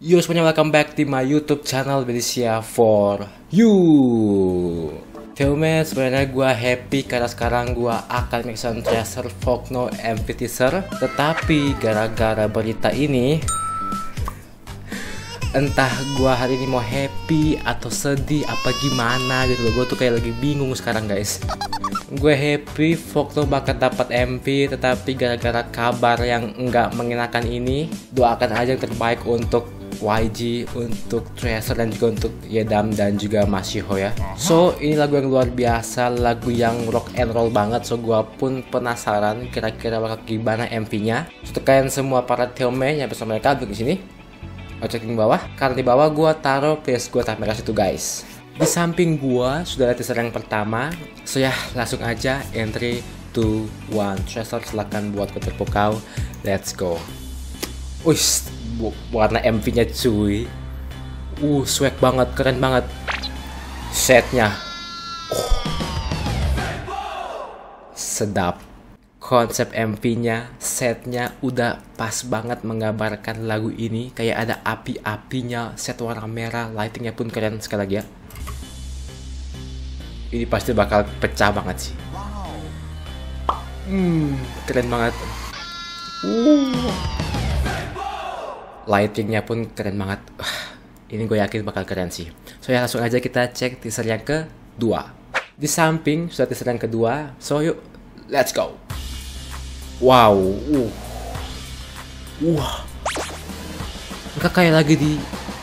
Yo semuanya, welcome back di my YouTube channel Venesia for you. Temen, sebenarnya gue happy karena sekarang gue akan mixon Tracer Volcano MV teaser. Tetapi gara-gara berita ini, entah gue hari ini mau happy atau sedih apa gimana gitu loh. Gue tuh kayak lagi bingung sekarang guys. Gue happy Volcano bakal dapat MV, tetapi gara-gara kabar yang enggak mengenakan ini, doakan aja yang terbaik untuk YG, untuk Tracer, dan juga untuk Yedam dan juga Mashiho ya. So ini lagu yang luar biasa, lagu yang rock and roll banget. So gue pun penasaran kira-kira bakal gimana MV-nya. So kalian semua para teomen yang bersama mereka duduk di sini, cekin bawah, karena di bawah gue taruh place gue tampil situ guys. Di samping gue sudah ada teaser yang pertama. So ya langsung aja, entry 2 1 Tracer, silakan buat kotak pokal, let's go. Wih, warna MV-nya cuy. Swag banget, keren banget. Setnya, sedap. Konsep MV-nya, setnya udah pas banget menggambarkan lagu ini. Kayak ada api-apinya, set warna merah, lightingnya pun keren sekali lagi ya. Ini pasti bakal pecah banget sih. Keren banget. Lightingnya pun keren banget. Ini gue yakin bakal keren sih. So ya langsung aja kita cek teaser yang kedua. Di samping sudah teaser yang kedua. So yuk, let's go. Wow. Enggak kayak lagi di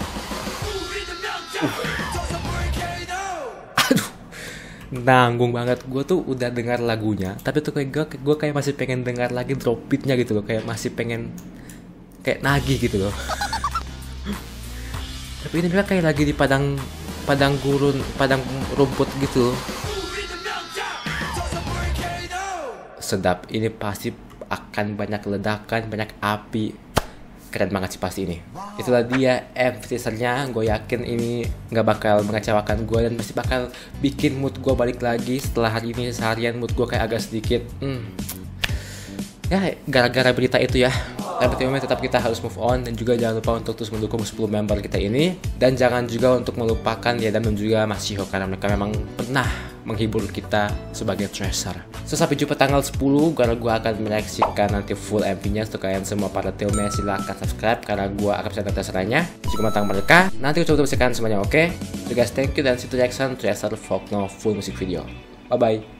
Aduh, nanggung banget. Gue tuh udah dengar lagunya, tapi tuh kayak gue kayak masih pengen dengar lagi drop beatnya gitu loh. Kayak masih pengen kayak nagih gitu loh. Tapi ini mereka kayak lagi di padang gurun, padang rumput gitu. Sedap. Ini pasti akan banyak ledakan, banyak api. Keren banget sih pasti ini. Itulah dia MV teasernya. Gue yakin ini nggak bakal mengecewakan gue dan pasti bakal bikin mood gue balik lagi. Setelah hari ini seharian mood gue kayak agak sedikit ya gara-gara berita itu ya. Tapi teman-teman, tetap kita harus move on, dan juga jangan lupa untuk terus mendukung 10 member kita ini, dan jangan juga untuk melupakan Yedam dan juga Mashiho karena mereka memang pernah menghibur kita sebagai Tracer. So sampai jumpa tanggal 10 karena gue akan mereaksikan nanti full MV-nya. Untuk kalian semua para teomen silahkan subscribe karena gue akan bisa teasernya jika matang mereka. Nanti coba bersihkan semuanya, oke? So guys, thank you dan see you reaction Tracer Volcano full music video. Bye bye.